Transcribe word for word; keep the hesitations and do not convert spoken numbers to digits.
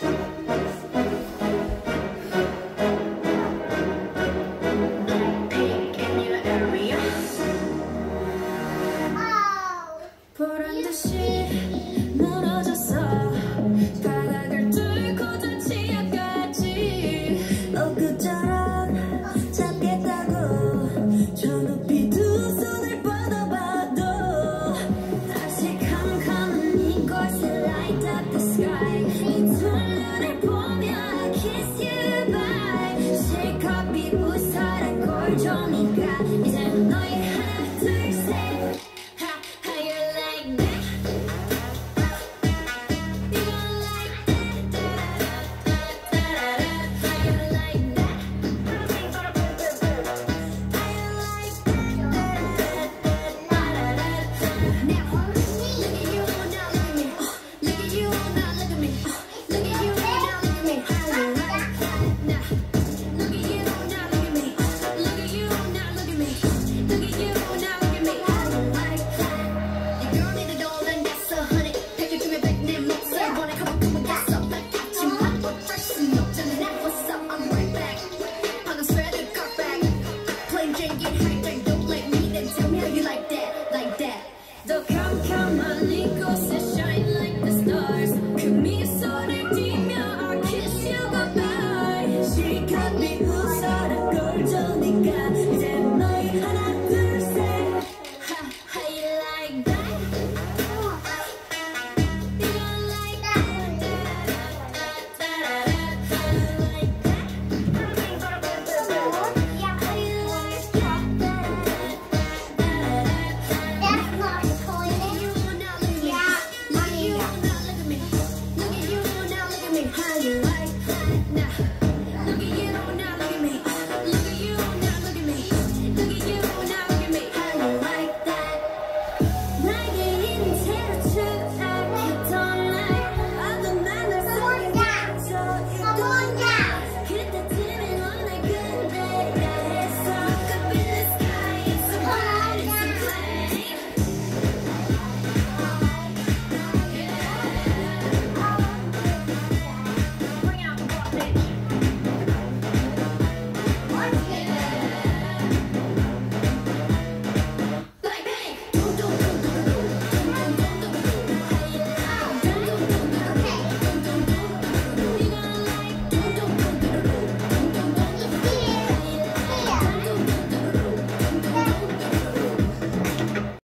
보란 듯이 무너졌어. 바닥을 뚫고 저 지하까지 엊그처럼 잡겠다고 저 높이 두 손을 뻗어봐도 다시 캄캄한 이곳에 light up the sky. 이 두 눈을 보며 I kiss you bye. 실컷 비웃어라 꼴종이가 이제 너의 하나 둘 셋. 더 캄캄한 이곳에 shine like the stars. 그 미소를 띠며 I'll kiss you goodbye. 실컷 비웃어라 꼴조니까 이제 너희 하나 둘 셋. Ha, how you like that? You don't like that? How you like that? Yeah, how you like that? Look at you now, look at me. Look at you now, look at me. How you like